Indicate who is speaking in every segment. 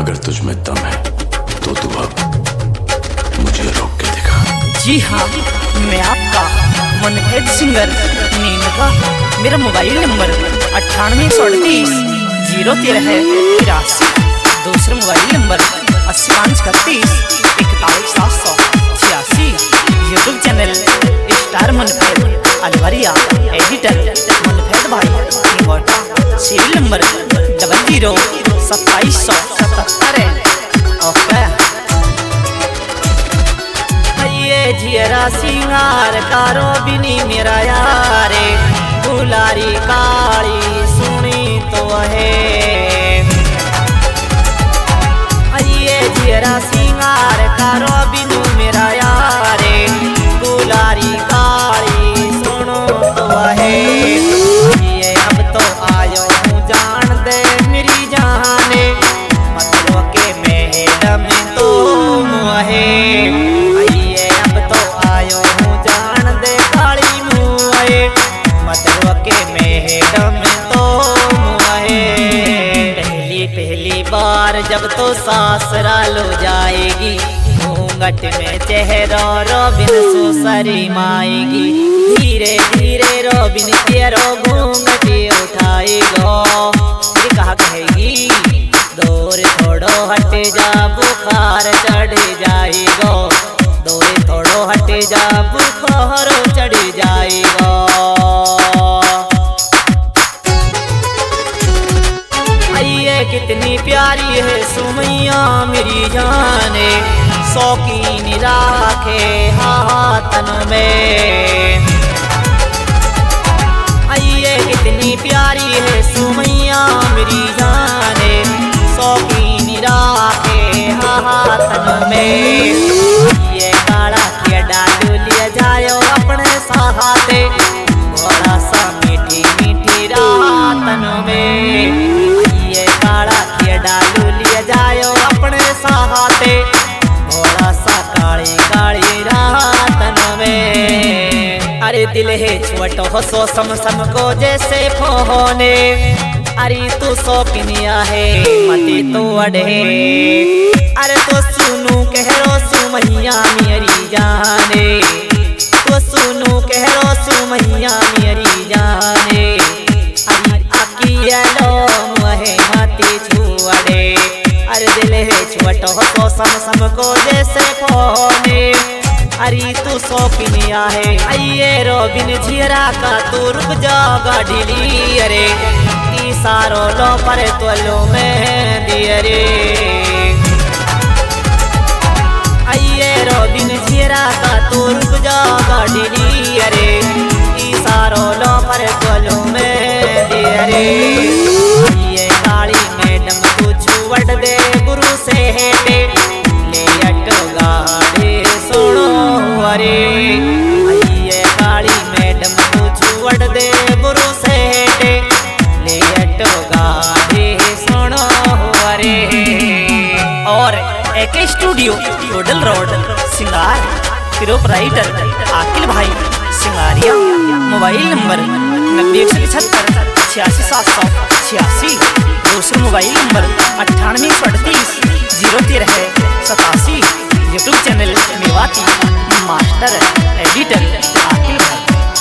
Speaker 1: अगर तुझ में दम है तो तू अब मुझे रोक के दिखा।
Speaker 2: जी हाँ, मैं आपका मनभेद सिंगर नीनका। मेरा मोबाइल नंबर 9838-013-83। दूसरा mobile number 80-31-41-786। YouTube channel star Manbhed Alwariya. Editor Manbhed भाई निगोटा। Serial number 002777। ओके। जियरा सिंगार कारो बिनी मेरा यारे, दुलारी काली सुनी तो है। ये जियरा सिंगार कारो बिनु मेरा यारे, दुलारी काली सुनो तो है। ये अब तो आयो हूँ जान दे मेरी जाने, मतलब के मैडम तो है। जब तो सासरा लो जाएगी, घूंघट में चेहरा रोबिन सुसरी माएगी। धीरे धीरे रोबिन तेरो घूंघट उठाएगा। ये कहा कहेगी, दूर थोड़ो हट जा बुखार चढ़ जाएगा। दूर थोड़ो हट जा बुखार चढ़ जाएगा। कितनी प्यारी है सुमैया मेरी जाने, शौकीन राखे हाथन में। आइए कितनी प्यारी है सुमैया मेरी जाने, शौकीन राखे हाथन में। ये काला के डालू लिया जायो अपने सहाते, बड़ा सा मीठी मीठी रातन में। डालू लिया जायो अपने सहाते, थोड़ा सा काली काली रातन में। अरे दिल है छोटो हो सो सम को जैसे फोने। अरे तू शौकीनिया है मती तो अड़े। अरे तो सुनू कहरो सुमैया मेरी जाने, तो सुनू कहरो सुमैया मेरी जाने। अरे अकियलो मुहे मती छुअड़े। अरे दिल है छोटो हो सम को जैसे फोने। अरे तू शौकीनिया है आइए रोबिन झियरा का तू रुक जा गाड़ी ली। अरे ई सारो लो पर तो लो में दिए रे। आइए रोबिन झियरा का तू रुक जा गाड़ी ली। अरे ई सारो लो पर तो लो में दिए रे। ये काली मैडम तू छुवट दे गुरु से हेटे, ले अटो गाड़े सुनो। अरे ये काली मैडम तू छुवट दे गुरु से हेटे, ले अटो गाड़े सुनो। अरे और एक studio hotel road Singar, proprietor Akil भाई सिंगारिया। Mobile number 90-176-86-786। दूसरा mobile number 98-138-013-87। YouTube channel Mewati master editor Akil भाई।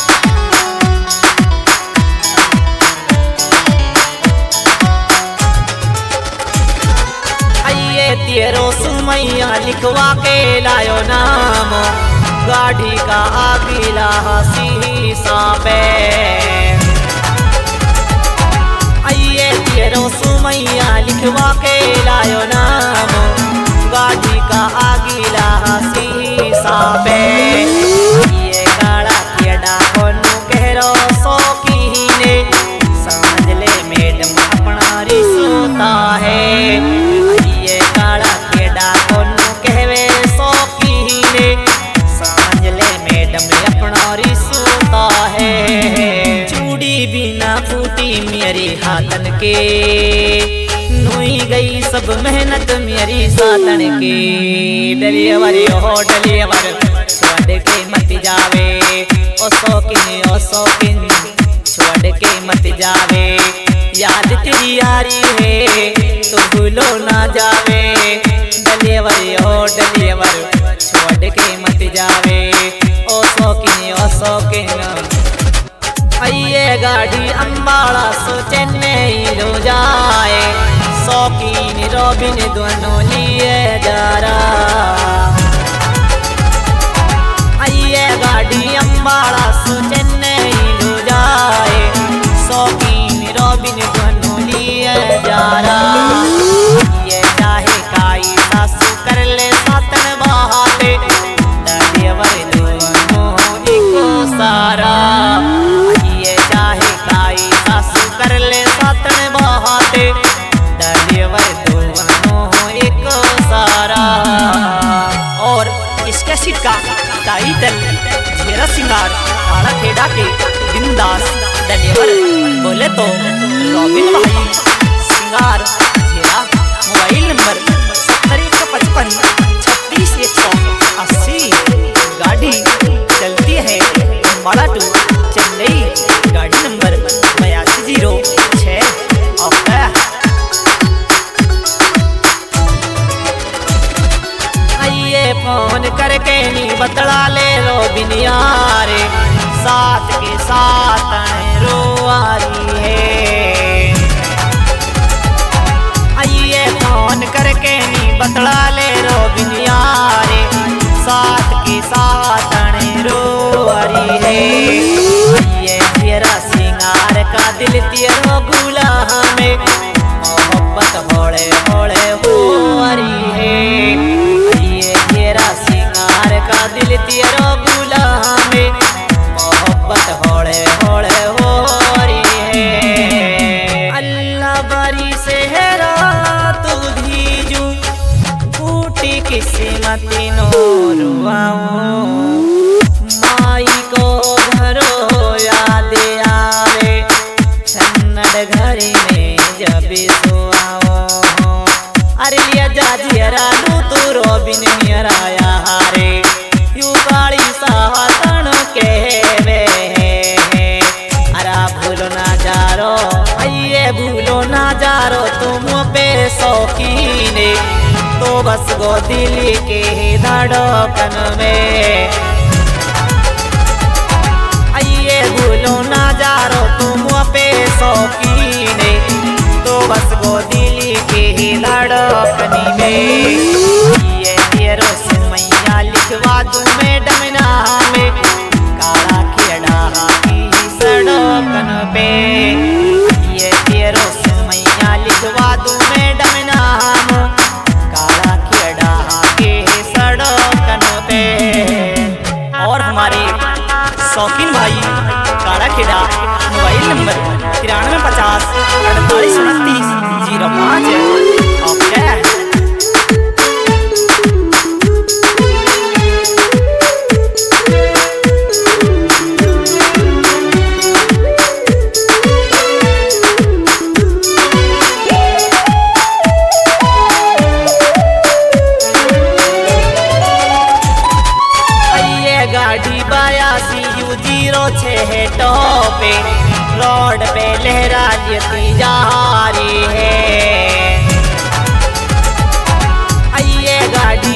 Speaker 2: आइए तेरो सुमैया लिखवा के लायो नाम, गाड़ी का आगिला शीशा पे। आइए तेरो सुमैया लिखवा के लायो नाम, गाड़ी का आगिला शीशा पे। ये काला केड़ा कोनु कहरो शौकीने, समझ ले मैडम अपना रिश्ता है। ये काला केड़ा कोनु कहवे शौकीने, समझ ले मैडम अपना रिश्ता है। चूड़ी बिना फूटी मेरी हाथन के, नुई गई सब मेहनत मेरी साथन की। डलियवर हो डलियवर छोड़ के मत जावे, ओ शौकीन छोड़ के मत जावे। याद तेरी यारी है तो भूलो ना जावे। गाड़ी अम्बाड़ा सो चेन्नई रो जाए, शौकीन रॉबिन दोनों लिए जा रहा। आइए गाड़ी अम्बाड़ा सो चेन्नई रो जाए, शौकीन रॉबिन दोनों लिए जा रहा। ये चाहे काई सासू कर ले सातन बहाते, डलेवर दोनों इको सारा। ये चाहे काई सासू कर ले सातन बहाते, डलेवर दोनों इको सारा। और इसके सिक्का टाइटल घेरा सिंगार काड़ा खेड़ा के बिंदास डलेवर बोले तो रॉबिन भाई सिंगार घेरा। Mobile number 70 155 36 180। गाड़ी चलती है अम्बाड़ा टू चेन्नई, गाड़ी नंबर 8206। आइए फोन करके नी बतला ले रॉबिन यारे, साथ के साथ रोआरी है। आइए फोन करके नी बतला ले रॉबिन यारे, साथ के साथ रोआरी है। ये तेरा सिंगार का दिल तेरा भूला हमें, मोहब्बत होड़े होड़े होरी है। ये तेरा सिंगार का दिल तेरा भूला हमें, मोहब्बत होड़े होड़े होरी है। अल्लाह बारी से है रात भीजू, फूटी किस्मत नोरुआऊं। माई को घरो याद आवे, छन्नड़ घरी में जब सोआओ। अरे लिया जाजियरा लू तू रॉबिन मेरा यारे, यू काली सातन के वे। अरा भूलो ना जारो, आइए भूलो ना जारो, तुम पे शौकीने तो बस गो दिल के धड़कन में। आइए भूलो ना जारो, तुम पे शौकीने तो बस गो दिल के धड़कन में। ये तेरो सुमैया लिखवा दूं मैडम नामे, काला खेड़ा की सड़कन पे। ये तेरो सुमैया लिखवा दूं मैडम नाम, काला खेड़ा के सड़कन पे। और हमारे शौकीन भाई काड़ा खेड़ा मोबाइल नंबर 9350 48 29 05 है। ओके गाड़ी 8206 टॉपे रोड पे लहरा लेती जा रही है। आइए गाड़ी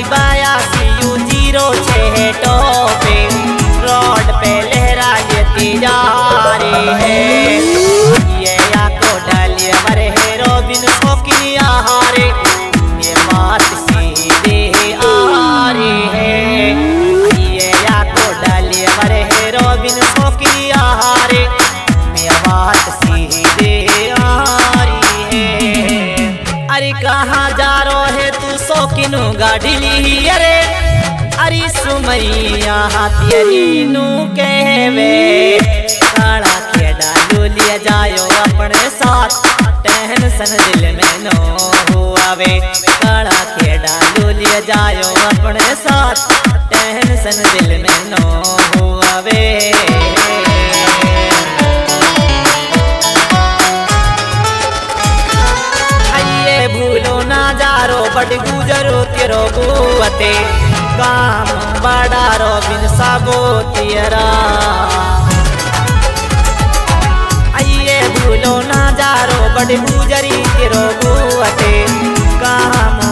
Speaker 2: 8206 टॉपे रोड पे लहरा लेती जा रही है। ये या को डालिए मरे है रॉबिन शौकीन यारे, ये बात सीधे आ रही है। ये या को डालिए मरे है रॉबिन शौकीन यारे, ये बात सीधे आ रही है। अरे कहाँ जा रो है तू शौकीन गाड़ी ली, अरे अरे सुमैया तेरी नू कहवे, काड़ा खेड़ा लो लिया जायो अपने साथ, टेंशन दिल में नो हुआवे। काड़ा खेड़ा लो लिया जायो अपने साथ, टेंशन दिल में नो हुआवे। आइए भूलो ना जारो बड़ गुजरो तेरो गुवते, काम बड़ा रॉबिन साबो तेरा। आइए भूलो ना जारो बड़ गुजरी तेरो गुवते, काम